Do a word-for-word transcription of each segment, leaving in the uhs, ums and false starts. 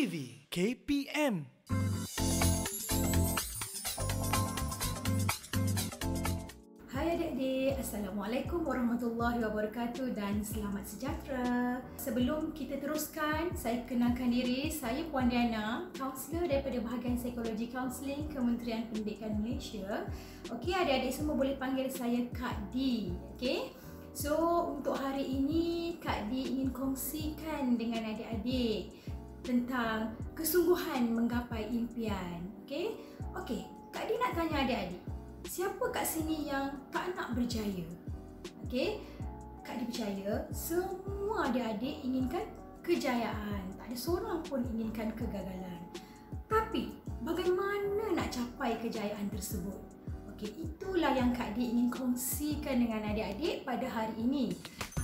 T V K P M. Hai adik-adik, Assalamualaikum warahmatullahi wabarakatuh dan selamat sejahtera. Sebelum kita teruskan, saya kenalkan diri, saya Puan Diana, kaunselor daripada bahagian psikologi kaunseling Kementerian Pendidikan Malaysia. Okey, adik-adik semua boleh panggil saya Kak D. Okey. So, untuk hari ini Kak D ingin kongsikan dengan adik-adik tentang kesungguhan menggapai impian. Okey? Okey, Kak D nak tanya adik-adik, siapa kat sini yang tak nak berjaya? Okey? Kak D percaya semua adik-adik inginkan kejayaan. Tak ada seorang pun inginkan kegagalan. Tapi bagaimana nak capai kejayaan tersebut? Okey, itulah yang Kak D ingin kongsikan dengan adik-adik pada hari ini.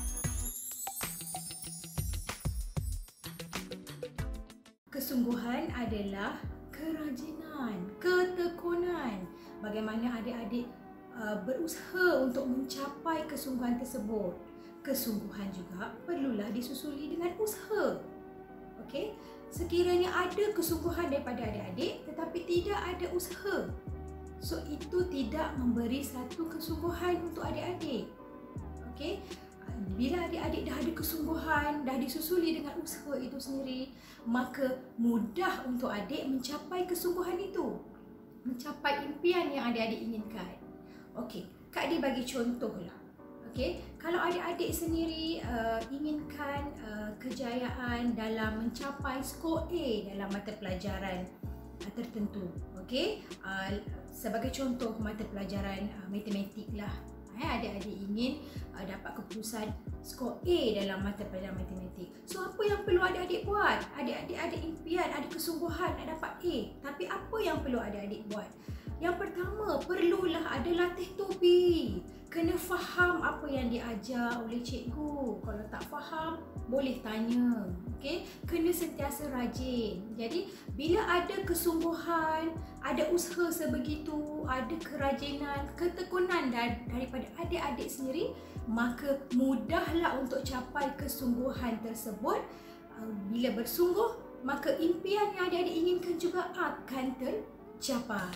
Kesungguhan adalah kerajinan, ketekunan. Bagaimana adik-adik uh, berusaha untuk mencapai kesungguhan tersebut. Kesungguhan juga perlulah disusuli dengan usaha. Okey? Sekiranya ada kesungguhan daripada adik-adik tetapi tidak ada usaha, so itu tidak memberi satu kesungguhan untuk adik-adik. Okey? Bila adik-adik dah ada kesungguhan, dah disusuli dengan usaha itu sendiri, maka mudah untuk adik mencapai kesungguhan itu, mencapai impian yang adik-adik inginkan. Okey, Kak D bagi contohlah. Okey, kalau adik-adik sendiri uh, inginkan uh, kejayaan dalam mencapai skor A dalam mata pelajaran uh, tertentu. Okey, uh, sebagai contoh mata pelajaran uh, matematik lah. Adik-adik ingin uh, dapat keputusan skor A dalam mata pelajaran matematik. So apa yang perlu adik-adik buat? Adik-adik ada impian, ada kesungguhan nak dapat A. Tapi apa yang perlu adik-adik buat? Yang pertama, perlulah ada latih topi. Kena faham apa yang diajar oleh cikgu. Kalau tak faham, boleh tanya. Okey, kena sentiasa rajin. Jadi, bila ada kesungguhan, ada usaha sebegitu, ada kerajinan, ketekunan daripada adik-adik sendiri, maka mudahlah untuk capai kesungguhan tersebut. Bila bersungguh, maka impian yang adik-adik inginkan juga akan tercapai.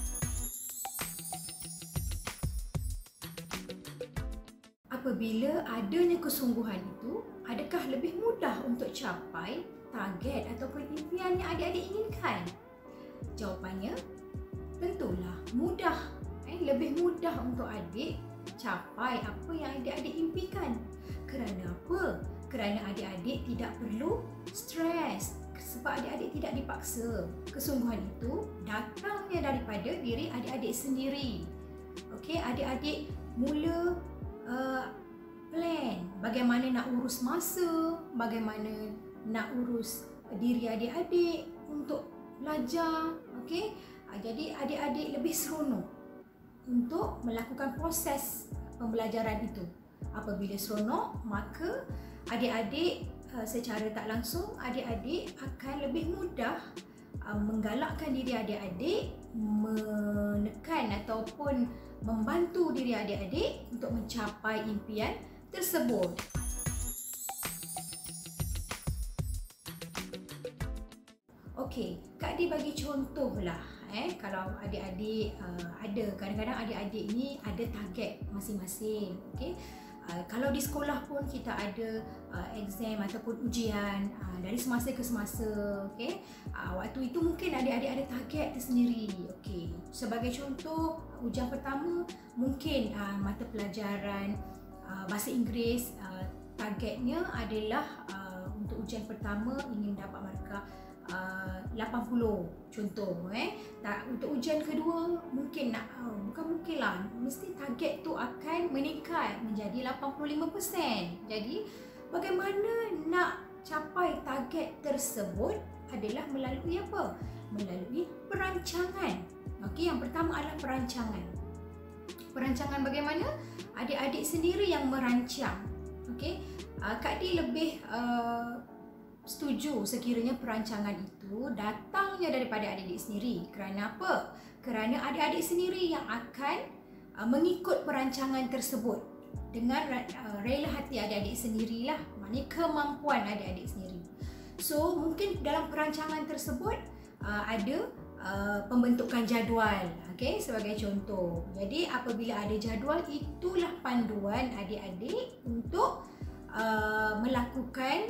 Apabila adanya kesungguhan itu, adakah lebih mudah untuk capai target ataupun impian yang adik-adik inginkan? Jawapannya, tentulah mudah. Eh, lebih mudah untuk adik capai apa yang adik-adik impikan. Kerana apa? Kerana adik-adik tidak perlu stres. Sebab adik-adik tidak dipaksa. Kesungguhan itu datangnya daripada diri adik-adik sendiri. Okey, adik-adik mula Uh, plan bagaimana nak urus masa, bagaimana nak urus diri adik-adik untuk belajar. Okey, uh, jadi adik-adik lebih seronok untuk melakukan proses pembelajaran itu. Apabila seronok, maka adik-adik uh, secara tak langsung adik-adik akan lebih mudah uh, menggalakkan diri adik-adik menekan ataupun membantu diri adik-adik untuk mencapai impian tersebut. Okey, Kak D bagi contohlah. Eh, kalau adik-adik uh, ada, kadang-kadang adik-adik ni ada target masing-masing. Okey, uh, kalau di sekolah pun kita ada uh, exam ataupun ujian uh, dari semasa ke semasa. Okey, uh, waktu itu mungkin adik-adik ada target tersendiri. Okey, sebagai contoh, ujian pertama mungkin uh, mata pelajaran uh, bahasa Inggeris, uh, targetnya adalah uh, untuk ujian pertama ingin dapat markah uh, lapan puluh contoh. Eh, tak, untuk ujian kedua mungkin nak uh, bukan mungkin lah, mesti target tu akan meningkat menjadi lapan puluh lima peratus. Jadi bagaimana nak capai target tersebut adalah melalui apa? Melalui perancangan. Okey, yang pertama adalah perancangan. Perancangan bagaimana? Adik-adik sendiri yang merancang. Okey, uh, Kak D lebih uh, setuju sekiranya perancangan itu datangnya daripada adik-adik sendiri. Kerana apa? Kerana adik-adik sendiri yang akan uh, mengikut perancangan tersebut dengan uh, rela hati adik-adik sendirilah. Maknanya kemampuan adik-adik sendiri. So mungkin dalam perancangan tersebut uh, ada uh, pembentukan jadual, okey, sebagai contoh. Jadi apabila ada jadual, itulah panduan adik-adik untuk uh, melakukan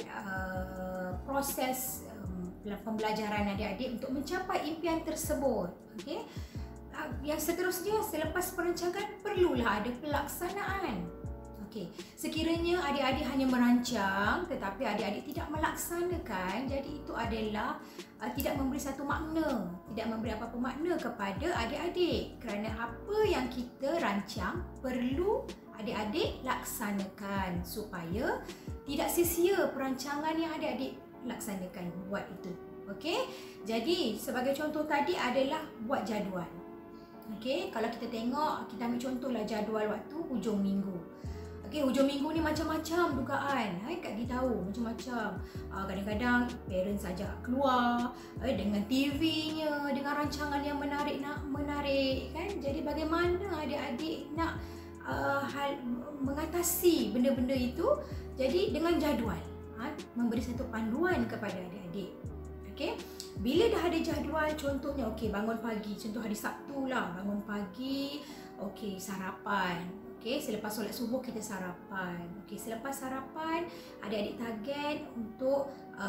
uh, proses um, pembelajaran adik-adik untuk mencapai impian tersebut, okey. Uh, yang seterusnya, selepas perancangan perlulah ada pelaksanaan. Okey, sekiranya adik-adik hanya merancang tetapi adik-adik tidak melaksanakan, jadi itu adalah uh, tidak memberi satu makna, tidak memberi apa-apa makna kepada adik-adik, kerana apa yang kita rancang perlu adik-adik laksanakan supaya tidak sia-sia perancangan yang adik-adik laksanakan buat itu. Okey, jadi sebagai contoh tadi adalah buat jadual. Okey, kalau kita tengok, kita ambil contohlah jadual waktu hujung minggu. Okey, hujung minggu ni macam-macam dugaan. Hai, Kak Di tahu macam-macam. Uh, kadang-kadang parents ajak keluar uh, dengan T V-nya, dengan rancangan yang menarik nak menarik kan. Jadi bagaimana adik-adik nak uh, hal mengatasi benda-benda itu? Jadi dengan jadual, ha, memberi satu panduan kepada adik-adik. Okey. Bila dah ada jadual, contohnya okey, bangun pagi, contoh hari Sabtu lah, bangun pagi, okey, sarapan. Okey, selepas solat subuh kita sarapan. Okey, selepas sarapan adik-adik target untuk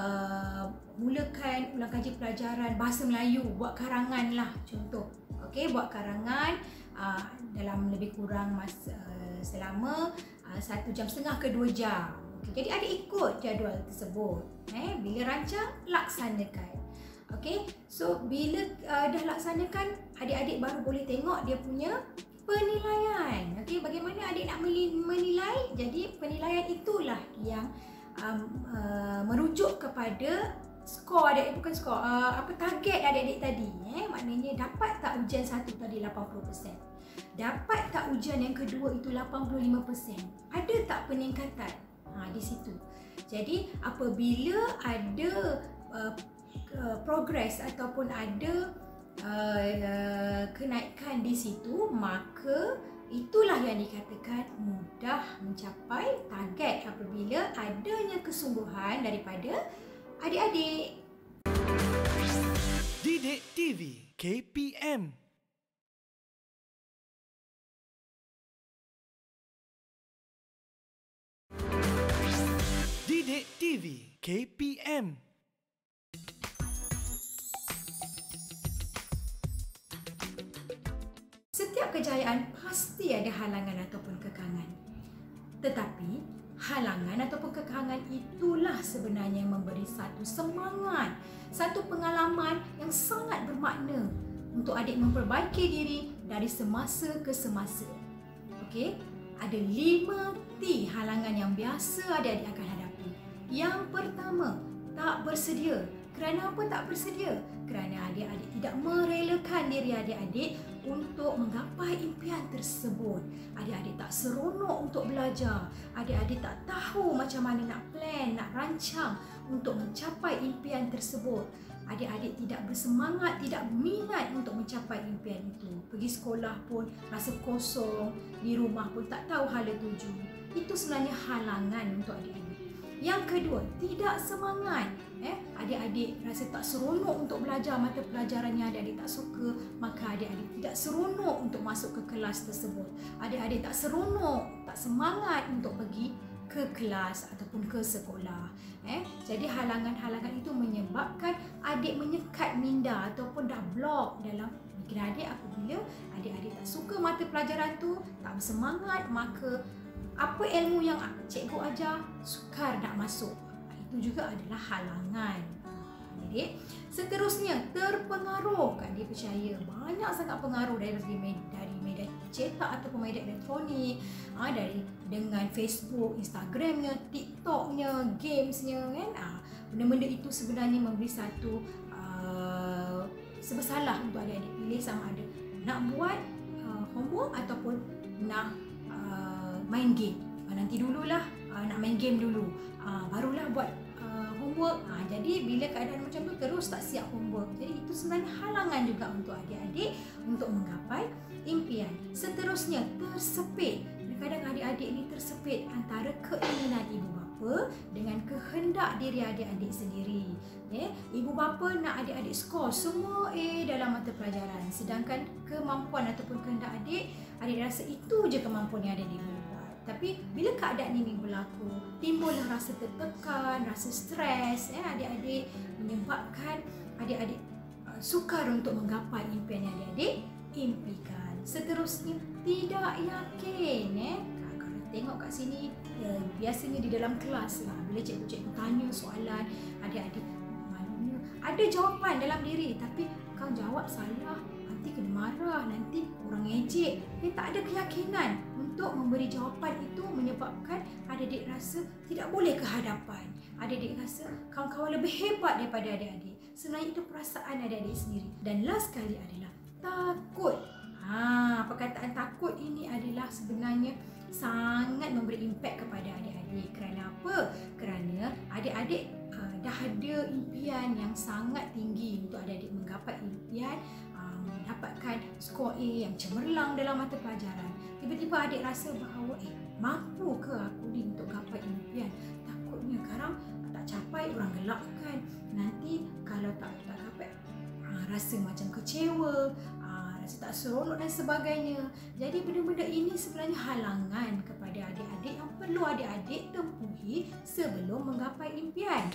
uh, mulakan ulang kaji pelajaran bahasa Melayu, buat karangan lah contoh. Okey, buat karangan uh, dalam lebih kurang masa uh, selama uh, satu jam setengah ke dua jam. Okey, jadi adik ikut jadual tersebut. Eh, bila rancang, laksanakan. Okey, so bila uh, dah laksanakan, adik-adik baru boleh tengok dia punya penilaian. Okey, bagaimana adik nak menilai? Jadi penilaian itulah yang um, uh, merujuk kepada skor adik, bukan skor, uh, apa target adik-adik tadi. Eh, maknanya dapat tak ujian satu tadi lapan puluh peratus? Dapat tak ujian yang kedua itu lapan puluh lima peratus? Ada tak peningkatan? Ha, di situ. Jadi apabila ada uh, uh, progress ataupun ada uh, uh, kenaikan di situ, maka itulah yang dikatakan mudah mencapai target apabila adanya kesungguhan daripada adik-adik. Didik T V K P M. Didik T V K P M. Setiap kejayaan pasti ada halangan ataupun kekangan. Tetapi halangan ataupun kekangan itulah sebenarnya yang memberi satu semangat, satu pengalaman yang sangat bermakna untuk adik memperbaiki diri dari semasa ke semasa. Okey, ada lima T halangan yang biasa adik-adik akan hadapi. Yang pertama, tak bersedia. Kerana apa tak bersedia? Kerana adik-adik tidak merelakan diri adik-adik untuk menggapai impian tersebut. Adik-adik tak seronok untuk belajar. Adik-adik tak tahu macam mana nak plan, nak rancang untuk mencapai impian tersebut. Adik-adik tidak bersemangat, tidak minat untuk mencapai impian itu. Pergi sekolah pun rasa kosong, di rumah pun tak tahu hala tuju. Itu sebenarnya halangan untuk adik-adik. Yang kedua, tidak semangat. Eh, adik-adik rasa tak seronok untuk belajar mata pelajaran yang adik-adik tak suka, maka adik-adik tidak seronok untuk masuk ke kelas tersebut. Adik-adik tak seronok, tak semangat untuk pergi ke kelas ataupun ke sekolah. Eh, jadi halangan-halangan itu menyebabkan adik menyekat minda ataupun dah blok dalam fikiran adik apabila adik-adik tak suka mata pelajaran tu, tak bersemangat, maka apa ilmu yang cikgu ajar, sukar nak masuk. Itu juga adalah halangan. Jadi, seterusnya terpengaruh. Kan dia percaya banyak sangat pengaruh dari media, dari media cetak ataupun media elektronik, ha, dari dengan Facebook, Instagramnya, TikToknya, gamesnya, kan? Ha, benda-benda itu sebenarnya memberi satu uh, sebersalah untuk adik-adik pilih sama ada nak buat uh, homework ataupun nak main game. Nanti dululah uh, nak main game dulu, uh, barulah buat uh, homework. Uh, jadi bila keadaan macam tu terus tak siap homework, jadi itu sebenarnya halangan juga untuk adik-adik untuk menggapai impian. Seterusnya, tersepit. Kadang-kadang adik-adik ni tersepit antara keinginan ibu bapa. bapa dengan kehendak diri adik-adik sendiri. Ya, ibu bapa nak adik-adik skor semua A dalam mata pelajaran, sedangkan kemampuan ataupun kehendak adik, adik rasa itu je kemampuan yang adik boleh buat. Tapi bila keadaan ini berlaku, timbullah rasa tertekan, rasa stres, ya, adik-adik, menyebabkan adik-adik uh, sukar untuk menggapai impian yang adik-adik impikan. Seterusnya, tidak yakin. Eh? Kalau tengok kat sini, ya, biasanya di dalam kelas lah, bila cikgu-cikgu tanya soalan, adik-adik maknanya ada jawapan dalam diri, tapi kau jawab salah, nanti kena marah, nanti orang ejek. Dia tak ada keyakinan untuk memberi jawapan itu, menyebabkan adik-adik rasa tidak boleh ke hadapan. Adik-adik rasa kawan-kawan lebih hebat daripada adik-adik. Sebenarnya itu perasaan adik-adik sendiri. Dan last sekali adalah takut. Ha, perkataan takut ini adalah sebenarnya sangat memberi impak kepada adik-adik. Kerana apa? Kerana adik-adik uh, dah ada impian yang sangat tinggi untuk adik-adik menggapai impian, uh, mendapatkan skor A yang cemerlang dalam mata pelajaran. Tiba-tiba adik rasa bahawa eh, mampu ke aku ni untuk gapai impian? Takutnya sekarang tak capai, orang gelakkan. Nanti kalau tak tak dapat, uh, rasa macam kecewa, rasa tak seronok dan sebagainya. Jadi benda-benda ini sebenarnya halangan kepada adik-adik yang perlu adik-adik tempuhi sebelum menggapai impian.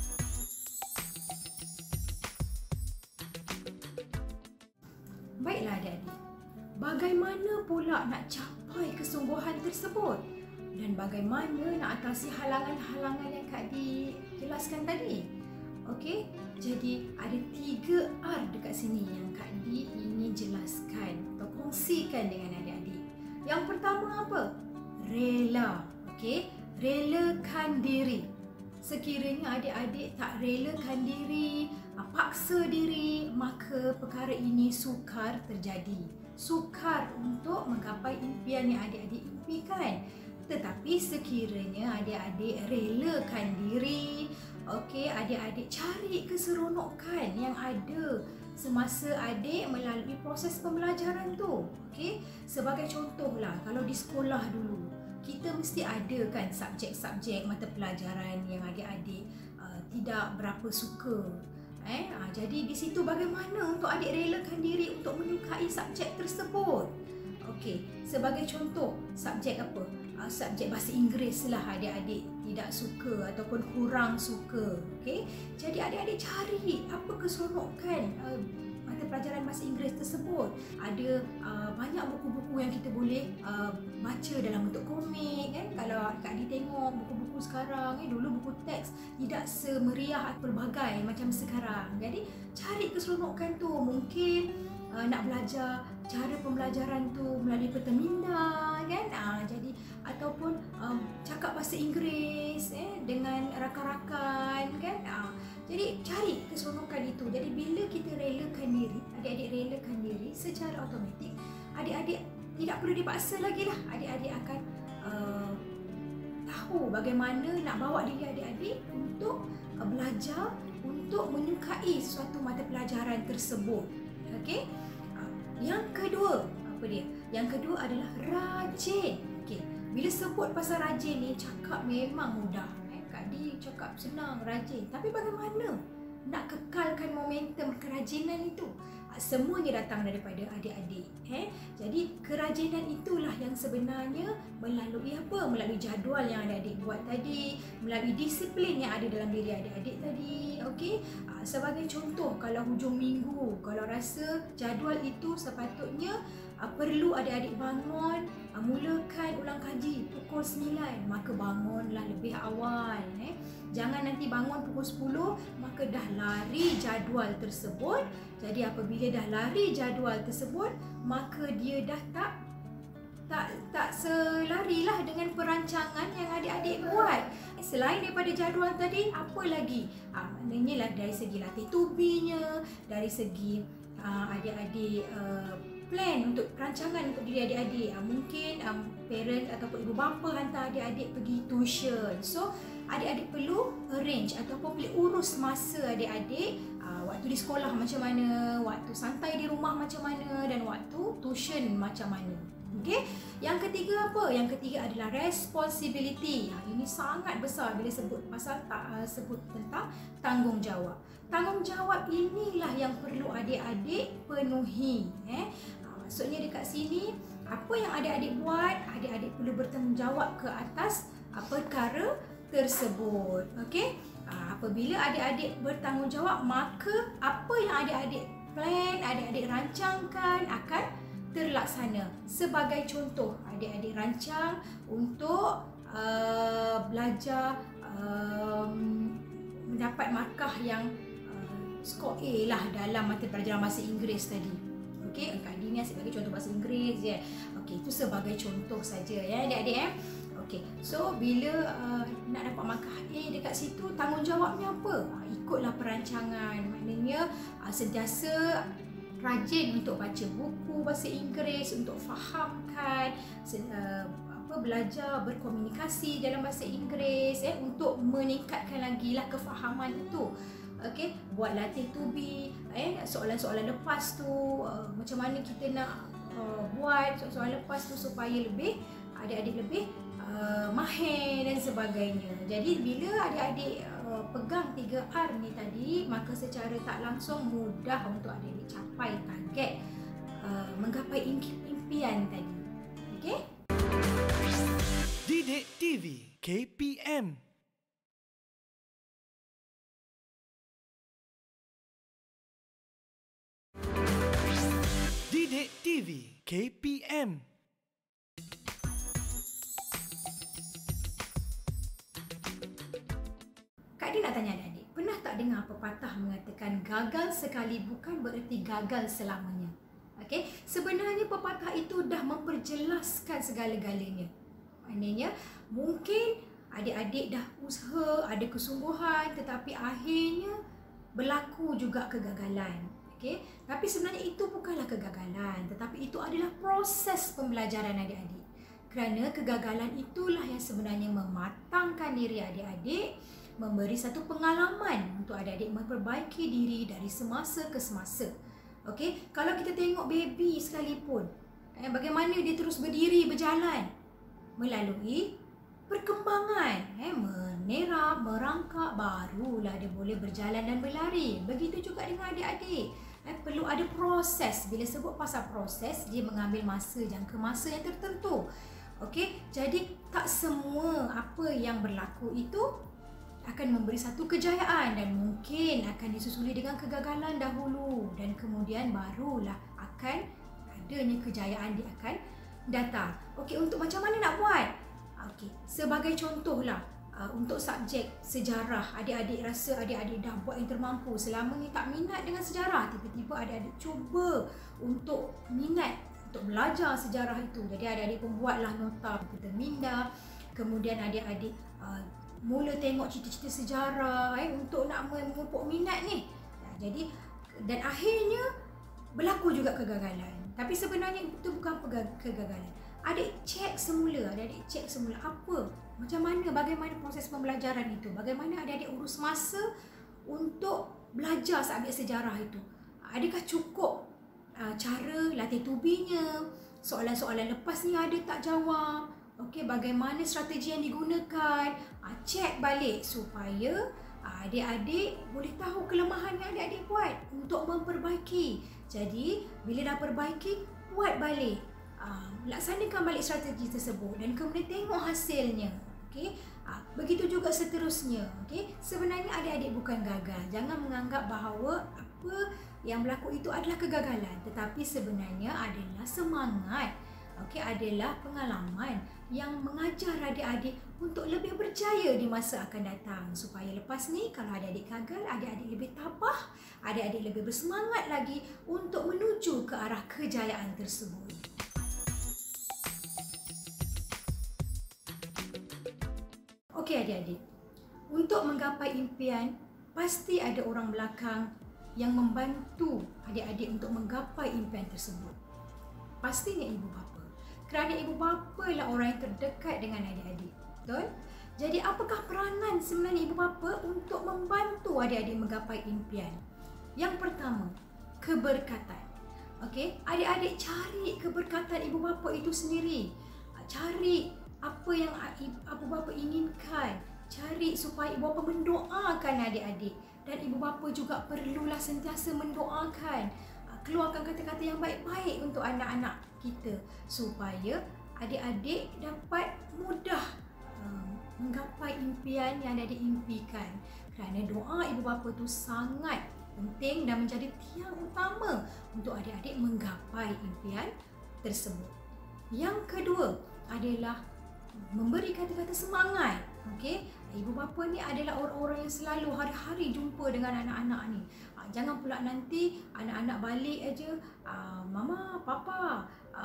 Baiklah adik-adik, bagaimana pula nak capai kesungguhan tersebut? Dan bagaimana nak atasi halangan-halangan yang Kak Di jelaskan tadi? Okey, jadi ada tiga R dekat sini yang Kak Di ingin jelaskan atau kongsikan dengan adik-adik. Yang pertama apa? Rela. Okey, relakan diri. Sekiranya adik-adik tak relakan diri, paksa diri, maka perkara ini sukar terjadi. Sukar untuk menggapai impian yang adik-adik impikan. Tetapi sekiranya adik-adik relakan diri, okey, adik-adik cari keseronokan yang ada semasa adik melalui proses pembelajaran tu. Okey, sebagai contohlah, kalau di sekolah dulu, kita mesti ada kan subjek-subjek mata pelajaran yang adik-adik uh, tidak berapa suka. Eh, uh, jadi di situ bagaimana untuk adik relakan diri untuk menyukai subjek tersebut? Okey, sebagai contoh, subjek apa? Uh, subjek bahasa Inggeris lah adik-adik tidak suka ataupun kurang suka. Okey, jadi adik-adik cari apa keseronokan uh, mata pelajaran bahasa Inggeris tersebut. Ada uh, banyak buku-buku yang kita boleh uh, baca dalam bentuk komik kan. Kalau Kak Di tengok buku-buku sekarang, eh, dulu buku teks tidak semeriah atau pelbagai macam sekarang. Jadi cari keseronokan tu. Mungkin uh, nak belajar cara pembelajaran tu melalui Perteminda kan. Uh, jadi ataupun um, cakap bahasa Inggeris eh, dengan rakan-rakan kan. Uh, Jadi cari keseronokan itu. Jadi bila kita relakan diri, adik-adik relakan diri, secara automatik adik-adik tidak perlu dipaksa lagi lah. Adik-adik akan uh, tahu bagaimana nak bawa diri adik-adik untuk uh, belajar, untuk menyukai suatu mata pelajaran tersebut. Okey. Uh, yang kedua, apa dia? Yang kedua adalah rajin. Okey. Bila sebut pasal rajin ni, cakap memang mudah. Di cakap senang, rajin. Tapi bagaimana nak kekalkan momentum kerajinan itu? Semuanya datang daripada adik-adik. Eh? Jadi kerajinan itulah yang sebenarnya melalui apa? Melalui jadual yang adik-adik buat tadi, melalui disiplin yang ada dalam diri adik-adik tadi. Okey? Sebagai contoh, kalau hujung minggu, kalau rasa jadual itu sepatutnya Uh, perlu adik-adik bangun, uh, mulakan ulang kaji pukul sembilan, maka bangunlah lebih awal. Eh. Jangan nanti bangun pukul sepuluh, maka dah lari jadual tersebut. Jadi apabila dah lari jadual tersebut, maka dia dah tak tak tak selarilah dengan perancangan yang adik-adik buat. Selain daripada jadual tadi, apa lagi? Uh, maknanya lah dari segi latih tubinya, dari segi uh, adik-adik uh, plan untuk perancangan untuk diri adik-adik. Uh, mungkin um, parent ataupun ibu bapa hantar adik-adik pergi tuition. So, adik-adik perlu arrange ataupun boleh urus masa adik-adik uh, waktu di sekolah macam mana, waktu santai di rumah macam mana dan waktu tuition macam mana. Okey. Yang ketiga apa? Yang ketiga adalah responsibility. Ha, ini sangat besar bila sebut pasal uh, sebut tentang tanggungjawab. Tanggungjawab inilah yang perlu adik-adik penuhi. Eh? Ha, maksudnya dekat sini, apa yang adik-adik buat, adik-adik perlu bertanggungjawab ke atas uh, perkara tersebut. Okey? Ha, apabila adik-adik bertanggungjawab, maka apa yang adik-adik plan, adik-adik rancangkan akan terlaksana. Sebagai contoh, adik-adik rancang untuk uh, belajar um, mendapat markah yang uh, skor A lah dalam mata pelajaran bahasa Inggeris tadi. Okey, Kak Dini sebagai contoh bahasa Inggeris je. Okey, itu sebagai contoh saja ya adik-adik eh. Okey, so bila uh, nak dapat markah A dekat situ, tanggungjawabnya apa? Uh, ikutlah perancangan. Maknanya uh, sentiasa rajin untuk baca buku bahasa Inggeris, untuk fahamkan, uh, apa belajar berkomunikasi dalam bahasa Inggeris eh, untuk meningkatkan lagi lah kefahaman itu. Okey, buat latih to be eh soalan-soalan lepas tu uh, macam mana kita nak uh, buat soalan lepas tu supaya lebih adik-adik lebih uh, mahir dan sebagainya. Jadi bila adik-adik uh, pegang tiga R ni tadi, maka secara tak langsung mudah untuk adik-adik capai target uh, menggapai impian tadi. Okey? Didik T V K P M. Didik T V K P M. Kak Din nak tanya adik-adik, pernah tak dengar pepatah mengatakan gagal sekali bukan bererti gagal selamanya? Okey, sebenarnya pepatah itu dah memperjelaskan segala-galanya. Maknanya mungkin adik-adik dah usaha, ada kesungguhan, tetapi akhirnya berlaku juga kegagalan. Okey, tapi sebenarnya itu bukanlah kegagalan, tetapi itu adalah proses pembelajaran adik-adik. Kerana kegagalan itulah yang sebenarnya mematangkan diri adik-adik, memberi satu pengalaman untuk adik-adik memperbaiki diri dari semasa ke semasa. Okey, kalau kita tengok baby sekalipun, eh, bagaimana dia terus berdiri berjalan melalui perkembangan, eh, menerap, merangkak, barulah dia boleh berjalan dan berlari. Begitu juga dengan adik-adik. Eh, perlu ada proses. Bila sebut pasal proses, dia mengambil masa, jangka masa yang tertentu. Okey, jadi tak semua apa yang berlaku itu akan memberi satu kejayaan dan mungkin akan disusuli dengan kegagalan dahulu dan kemudian barulah akan adanya kejayaan dia akan datang. Okey, untuk macam mana nak buat? Okey, sebagai contohlah uh, untuk subjek sejarah, adik-adik rasa adik-adik dah buat yang termampu, selama ni tak minat dengan sejarah, tiba-tiba adik-adik cuba untuk minat untuk belajar sejarah itu. Jadi adik-adik pun buatlah nota kita minda, kemudian adik-adik uh, mula tengok cerita-cerita sejarah eh, untuk nak memupuk minat ni. Ya, jadi dan akhirnya berlaku juga kegagalan. Tapi sebenarnya itu bukan kegagalan. Adik cek semula, adik cek semula apa, macam mana, bagaimana proses pembelajaran itu, bagaimana adik-adik urus masa untuk belajar subjek sejarah itu. Adakah cukup uh, cara latih tubinya, soalan-soalan lepas ni ada tak jawab, okey, bagaimana strategi yang digunakan, uh, cek balik supaya uh, adik-adik boleh tahu kelemahan yang adik-adik buat untuk memperbaiki. Jadi bila dah perbaiki, buat balik. Uh, laksanakan balik strategi tersebut dan kemudian tengok hasilnya. Okey, uh, begitu juga seterusnya. Okey, sebenarnya adik-adik bukan gagal. Jangan menganggap bahawa apa yang berlaku itu adalah kegagalan, tetapi sebenarnya adalah semangat. Okey, adalah pengalaman yang mengajar adik-adik untuk lebih berjaya di masa akan datang, supaya lepas ni kalau adik-adik gagal, adik-adik lebih tabah, adik-adik lebih bersemangat lagi untuk menuju ke arah kejayaan tersebut. Okey adik-adik, untuk menggapai impian, pasti ada orang belakang yang membantu adik-adik untuk menggapai impian tersebut. Pastinya ibu bapa. Kerana ibu bapa lah orang yang terdekat dengan adik-adik. Betul? Jadi apakah peranan sebenarnya ibu bapa untuk membantu adik-adik menggapai impian? Yang pertama, keberkatan. Okey, adik-adik cari keberkatan ibu bapa itu sendiri. Cari apa yang ibu bapa inginkan. Cari supaya ibu bapa mendoakan adik-adik. Dan ibu bapa juga perlulah sentiasa mendoakan. Keluarkan kata-kata yang baik-baik untuk anak-anak kita supaya adik-adik dapat mudah um, menggapai impian yang adik-adik impikan. Kerana doa ibu bapa itu sangat penting dan menjadi tiang utama untuk adik-adik menggapai impian tersebut. Yang kedua adalah memberi kata-kata semangat. Okey, ibu bapa ni adalah orang-orang yang selalu hari-hari jumpa dengan anak-anak ni. Jangan pula nanti anak-anak balik aja, mama, papa,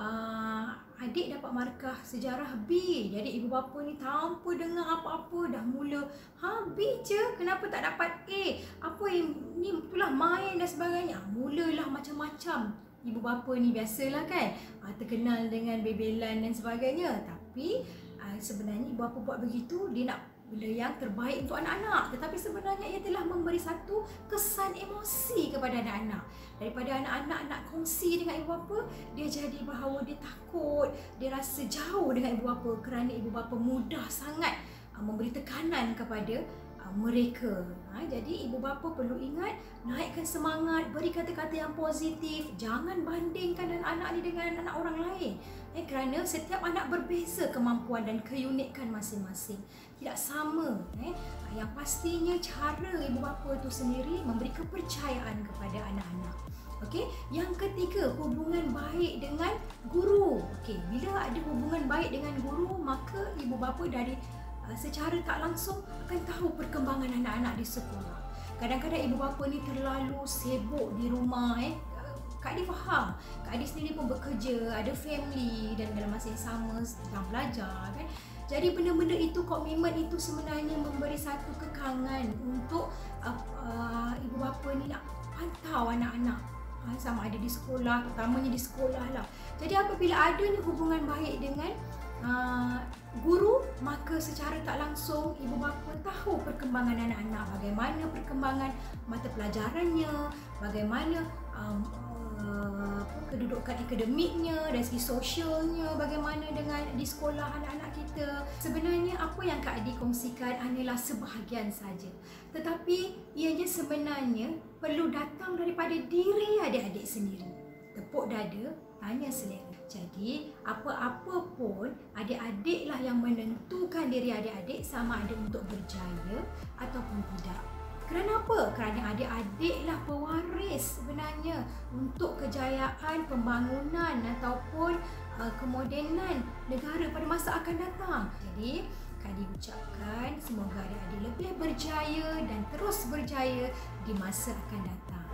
adik dapat markah sejarah B. Jadi ibu bapa ni tanpa dengar apa-apa dah mula, ha, B je, kenapa tak dapat A? Apa yang ni, itulah main dan sebagainya. Mulalah macam-macam. Ibu bapa ni biasalah kan, terkenal dengan bebelan dan sebagainya. Tapi sebenarnya ibu bapa buat begitu, dia nak benda yang terbaik untuk anak-anak. Tetapi sebenarnya ia telah memberi satu kesan emosi kepada anak-anak. Daripada anak-anak nak kongsi dengan ibu bapa, dia jadi bahawa dia takut, dia rasa jauh dengan ibu bapa kerana ibu bapa mudah sangat memberi tekanan kepada mereka. Ha, jadi ibu bapa perlu ingat, naikkan semangat, beri kata-kata yang positif, jangan bandingkan anak-anak ni dengan anak orang lain. Eh, kerana setiap anak berbeza kemampuan dan keunikan masing-masing. Tidak sama. Eh. Yang pastinya cara ibu bapa itu sendiri memberi kepercayaan kepada anak-anak. Okey, yang ketiga, hubungan baik dengan guru. Okey, bila ada hubungan baik dengan guru, maka ibu bapa dari secara tak langsung akan tahu perkembangan anak-anak di sekolah. Kadang-kadang ibu bapa ni terlalu sibuk di rumah. Eh. Kak Adi faham, Kak Adi sendiri pun bekerja, ada family dan dalam masa yang sama sedang belajar kan. Jadi benda-benda itu, komitmen itu sebenarnya memberi satu kekangan untuk uh, uh, ibu bapa ni nak pantau anak-anak. Uh, sama ada di sekolah, terutamanya di sekolah lah. Jadi apabila adanya hubungan baik dengan Uh, guru, maka secara tak langsung ibu bapa tahu perkembangan anak-anak, bagaimana perkembangan mata pelajarannya, bagaimana um, uh, kedudukan akademiknya, dari segi sosialnya, bagaimana dengan di sekolah anak-anak kita. Sebenarnya apa yang Kak Adi kongsikan hanyalah sebahagian saja, tetapi ianya sebenarnya perlu datang daripada diri adik-adik sendiri. Tepuk dada, tanya selera. Jadi, apa-apa pun adik-adiklah yang menentukan diri adik-adik sama ada untuk berjaya ataupun tidak. Kerana apa? Kerana adik-adiklah pewaris sebenarnya untuk kejayaan pembangunan ataupun uh, kemodenan negara pada masa akan datang. Jadi, Kak Adi ucapkan semoga adik-adik lebih berjaya dan terus berjaya di masa akan datang.